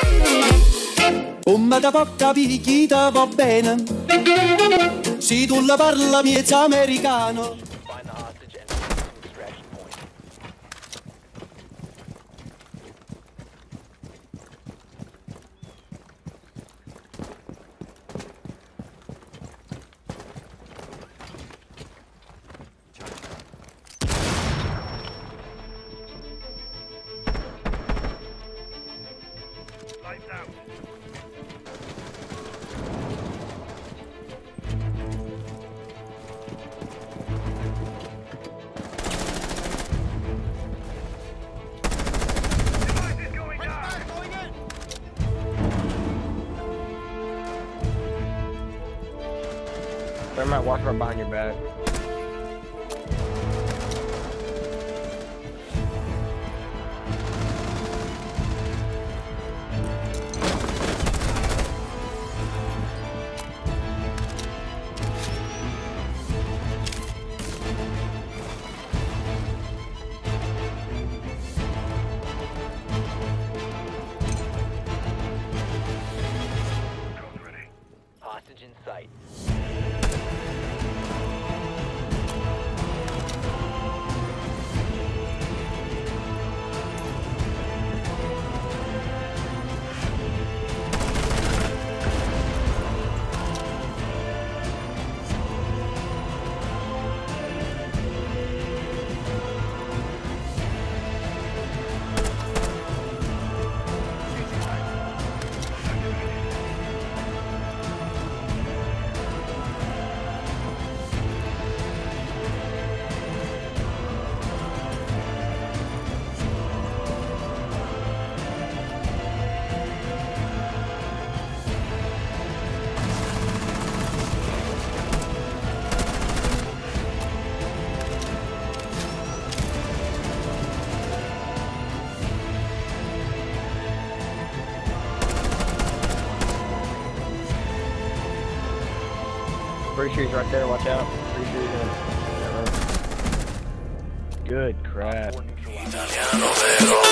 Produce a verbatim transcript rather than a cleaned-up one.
Come da poca picchita va bene, se tu la parla miezza americano. Find the hostage and move to extraction point. Lights out. Device is going down. Going in. They might watch right behind your back. Drone's ready. Hostage in sight. Pretty sure he's right there, watch out. Pretty sure he's in. Good crap. Four neutralized. Italiano vero.